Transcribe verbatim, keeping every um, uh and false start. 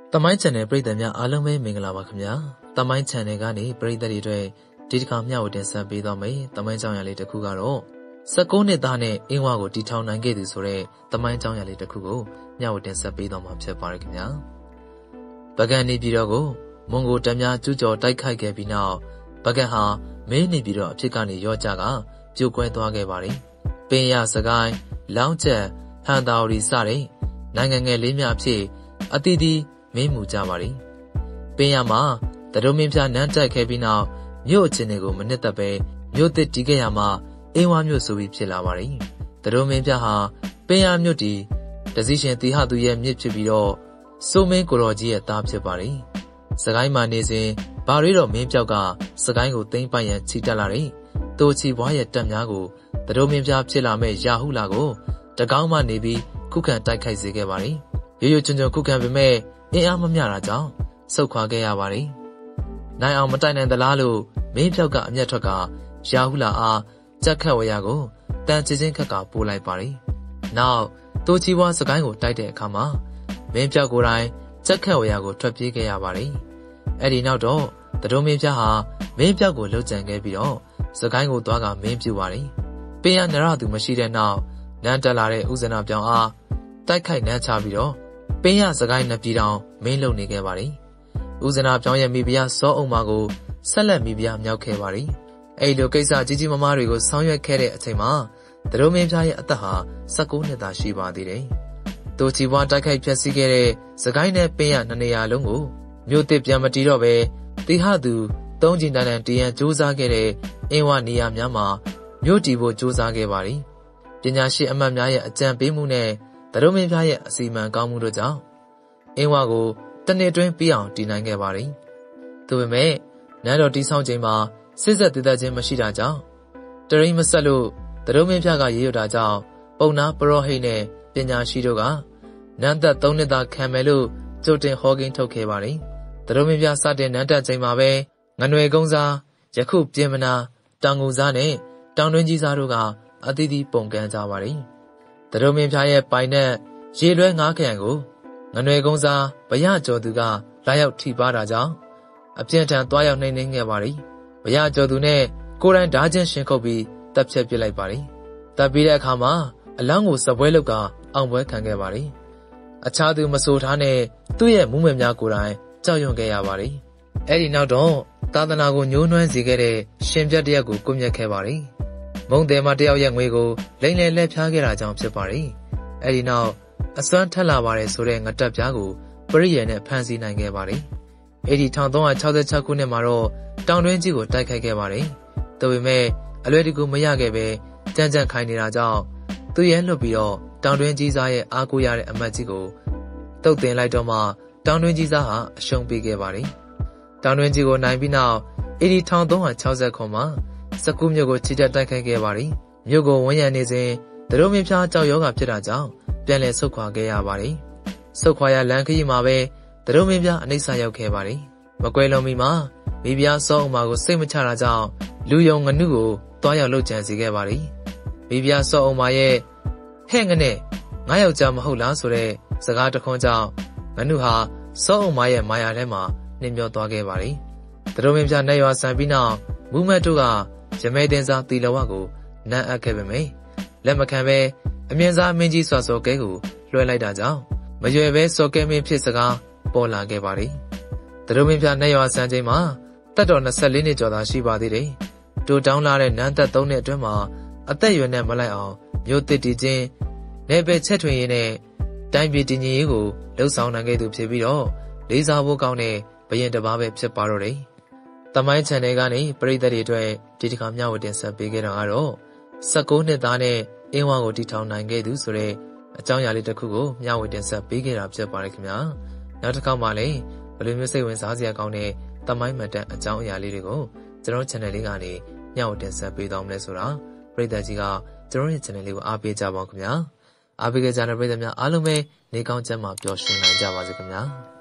တမိုင်းချန်နယ်ပရိသတ်များအားလုံးပဲမင်္ဂလာပါခင်ဗျာတမိုင်းချန်နယ်ကနေပရိသတ်တွေအတွက်ဒီတစ်ခါမျှဝေတင်ဆက်ပေးသွားမယ်တမိုင်းကြောင်းရလေးတစ်ခုကတော့၁၉နှစ်သားနဲ့အင်းဝါကိုတီထောင်နိုင်ခဲ့သူဆိုတဲ့တမိုင်းကြောင်းရလေးတစ်ခုကိုမျှဝေတင်ဆက်ပေးသွားမှာဖြစ်ပါတယ်ခင်ဗျာပကံနေပြည်တော်ကိုမွန်ဂိုတပ်များကျူးကျော်တိုက်ခိုက်ခဲ့ပြီးနောက်ပကံဟာမင်းနေပြည်တော်အဖြစ်ကနေရော့ကြကပြိုကွဲသွားခဲ့ပါတယ်ပင်ရစကိုင်းလောင်းချက်ဟန်တာဝတီစတဲ့နိုင်ငံငယ်လေးများအဖြစ်အသီးသီးမင်းမူကြပါလိပင်ရမှာတရုံမင်းပြနန်းတိုက်ခဲ့ပြီးနောက်မြို့အချင်းတွေကိုမနစ်သက်ပဲမြို့သစ်တီးခဲ့ရမှာအင်းဝါမြို့ဆိုပြီးဖြစ်လာပါလိတရုံမင်းပြဟာပင်ရမြို့တီတစည်းရှင်တီဟသူရဲ့မြစ်ဖြစ်ပြီးတော့စိုးမင်းကိုတော်ကြီးရဲ့သားဖြစ်ပါလိစကိုင်းမှာနေစဉ်ဘာရီတော်မင်းပြောက်ကစကိုင်းကိုသိမ်းပိုက်ရန်ခြိတက်လာတဲ့တိုချီဘွားရဲ့တပ်များကိုတရုံမင်းပြဖြစ်လာမဲ့ရာဟုလာကိုတကောင်းမှနေပြီးခုခံတိုက်ခိုက်စေခဲ့ပါလိရိုးရိုးချွန်းချွန်းခုခံပေမဲ့အင်းအားမမျှတာကြောင့်ဆုတ်ခွာခဲ့ရပါတယ်။နိုင်အောင်မတိုင်နိုင်သလားလို့မင်းပြောက်ကအမျက်ထွက်ကရာဟုလာအားကြက်ခတ်ဝရကိုတန်ချချင်းခက်ကပို့လိုက်ပါတယ်။နောက်တိုချီဝါစကိုင်းကိုတိုက်တဲ့အခါမှာမင်းပြောက်ကိုယ်တိုင်ကြက်ခတ်ဝရကိုထွက်ပြေးခဲ့ရပါတယ်။အဲ့ဒီနောက်တော့တရုံမင်းပြဟာမင်းပြောက်ကိုလှုပ်ကြံခဲ့ပြီးတော့စကိုင်းကိုသွားကမင်းပြူပါတယ်။ပင်ရနရသူမရှိတဲ့နောက်နန်းတက်လာတဲ့ဥဇနာပြောင်အားတိုက်ခိုက်နန်းချပြီးတော့ပင်ရစကိုင်းနှစ်ပြည်တောင်မင်းလုံနေခဲ့ပါလေ။ဦးဇနာပြောင်းရဲ့မိဖုရားစောအုံမာကိုဆက်လက်မိဖုရားမြောက်ခဲ့ပါလေ။အဲ့လိုကိစ္စကြီးကြီးမားမားတွေကိုဆောင်ရွက်ခဲ့တဲ့အချိန်မှာတရုံမင်းပြရဲ့အသက်ဟာ၁၉နှစ်သာရှိပါသေးတယ်။တိုချီဘွားတိုက်ခိုက်ဖျက်ဆီးခဲ့တဲ့စကိုင်းနဲ့ပင်ရနှစ်နေရာလုံးကိုမြို့သစ်ပြန်မတီးတော့ပဲတိဟသူသုံးကျင်တန်းတန်းတည်ရန်စူးစမ်းခဲ့တဲ့အင်းဝနေရာများမှာမြို့တီဖို့စူးစမ်းခဲ့ပါလေ။ပညာရှိအမတ်များရဲ့အကြံပေးမှုနဲ့တရုံမင်းပြရဲ့အစီအမံကောင်းမှုတို့ကြောင့်အင်းဝါကိုတနေ့တွင်းပြီးအောင်တည်နိုင်ခဲ့ပါလိ။ဒါပေမဲ့နန်းတော်တီးဆောင်ချိန်မှာစစ်ဆက်တည်တတ်ခြင်းမရှိတာကြောင့်တရိမဆက်လို့တရုံမင်းပြကရေရွတ်တာကြောင့်ပုံနာပရောဟိတ်နဲ့ပညာရှိတို့ကနန်းသက်သုံးနှစ်သားခံမယ်လို့ကြိုတင်ဟောကိန်းထုတ်ခဲ့ပါလိ။တရုံမင်းပြစတဲ့နန်းတက်ချိန်မှာပဲငနွယ်ကုန်းစားယခုပြင်မနာတောင်ငူစားနဲ့တောင်တွင်းကြီးစားတို့ကအသီးသီးပုံကန်းကြပါလိ။တရုံမင်းပြရဲ့ပိုင်နဲ့ရေလွဲငါးခရိုင်ကိုငနွယ်ကုန်းစားဗရကျော်သူကလာရောက်ထိပါတာကြောင့်အပြင်းထန်သွားရောက်နှိမ့်နှင်းခဲ့ပါလိ။ဗရကျော်သူနဲ့ကိုယ်တိုင်ဓာချင်းရှင်ခုတ်ပြီးတပ်ဖြတ်ပစ်လိုက်ပါလိ။တပ်ပြီးတဲ့အခါမှာအလောင်းကိုစပွဲလုတ်ကအောင်ပွဲခံခဲ့ပါလိ။အခြားသူမဆိုထားနဲ့သူ့ရဲ့မူးမယ်များကိုယ်တိုင်ကြောက်ရွံ့ခဲ့ရပါလိ။အဲ့ဒီနောက်တော့သာသနာကိုညှိုးနွမ်းစေခဲ့တဲ့ရှင်ပြတ်တရက်ကိုကွပ်မျက်ခဲ့ပါလိ။မုံတယ်မတယောက်ရဲ့ငွေကိုလိမ့်လေလက်ဖြားခဲ့တာကြောင့်ဖြစ်ပါလိ။အဲ့ဒီနောက်အစွမ်းထက်လာပါတယ်ဆိုတဲ့ငတက်ပြားကိုပရိယေနဲ့ဖမ်းဆီးနိုင်ခဲ့ပါလေ။အဲ့ဒီ၁၃၆၆ခုနှစ်မှာတော့တောင်တွင်းကြီးကိုတိုက်ခိုက်ခဲ့ပါတယ်။ဒါပေမဲ့အလွယ်တကူမရခဲ့ပဲကြမ်းကြမ်းခိုင်နေတာကြောင့်သူရဲလွတ်ပြီးတော့တောင်တွင်းကြီးစားရဲ့အားကိုးရတဲ့အမတ်ကြီးကိုတုတ်တင်လိုက်တော့မှတောင်တွင်းကြီးစားဟာအရှုံးပေးခဲ့ပါလေ။တောင်တွင်းကြီးကိုနိုင်ပြီးနောက်အဲ့ဒီ၁၃၆၉မှာစကူးမြို့ကိုချီတက်တိုက်ခိုက်ခဲ့ပါလေ။မြို့ကိုဝန်းရံနေစဉ်တရုံမင်းပြားကြောက်ရောဂါဖြစ်တာကြောင့်ပြန်လည်ဆုတ်ခွာခဲ့ရပါတယ်။ဆုတ်ခွာရလမ်းခရီးမှာပဲတရုံမင်းပြအနှိမ့်ဆရောက်ခဲ့ပါတယ်။မကွဲလုံးမီမှာမိဖုရားစောအုံမာကိုစိတ်မချတာကြောင့်လူယုံငနုကိုတွားရောက်လှုပ်ကြံစေခဲ့ပါတယ်။မိဖုရားစောအုံမာရဲ့ဟဲ့ငနဲ့ငါယောက်ျားမဟုတ်လားဆိုတဲ့စကားတခွန်းကြောင့်ငနုဟာစောအုံမာရဲ့မာယာထဲမှာနှိမ့်မျောသွားခဲ့ပါတယ်။တရုံမင်းပြနဲ့ရွာဆန်ပြီးနောက်မူးမတ်တို့ကရမဲတင်စားတီလဝကိုနန်းအပ်ခဲ့ပေမယ့်လက်မခံပဲအမြင့်စားမင်းကြီးစွာစောကဲကိုလွှဲလိုက်တာကြောင့်မရွယ်ပဲစောကဲမင်းဖြစ်စကားပေါ်လာခဲ့ပါလေ။တရုံမင်းပြနဲ့ရွာဆန်းချိန်မှာတက်တော်၂၄နှစ်ကျော်သာရှိပါသေးတယ်။တိုတောင်းလာတဲ့နန်းသက်၃နှစ်အတွင်းမှာအသက်ရွယ်နဲ့မလိုက်အောင်မြို့သစ်တည်ခြင်းနယ်ပယ်ချက်ထွင်ရေးနဲ့တိုင်းပြည်တည်ငြိမ်ရေးကိုလှုပ်ဆောင်နိုင်ခဲ့သူဖြစ်ပြီးတော့လေးစားဖို့ကောင်းတဲ့ဘရင်တစ်ပါးပဲဖြစ်ပါတော့တယ်။တမိုင်းချန်နယ်ကနေပရိသတ်တွေအတွက်ဒီတစ်ခါမျှဝေတင်ဆက်ပေးခဲ့တာကတော့၁၉နှစ်သားနဲ့အင်းဝါကိုတီထောင်နိုင်ခဲ့သူဆိုတဲ့အကြောင်းအရာလေးတစ်ခုကိုမျှဝေတင်ဆက်ပေးခဲ့တာဖြစ်ပါတယ်ခင်ဗျာနောက်တစ်ခါမှလည်းဘယ်လိုမျိုးစိတ်ဝင်စားစရာကောင်းတဲ့တမိုင်းမှန်တဲ့အကြောင်းအရာလေးတွေကိုကျွန်တော် channel လေးကနေမျှဝေတင်ဆက်ပေးသွားမယ်ဆိုတာပရိသတ်ကြီးကကျွန်တော်ရဲ့ channel လေးကိုအားပေးကြပါဦးခင်ဗျာအားပေးကြတဲ့ပရိသတ်များအားလုံးပဲနေကောင်းကျန်းမာပျော်ရွှင်နိုင်ကြပါစေခင်ဗျာ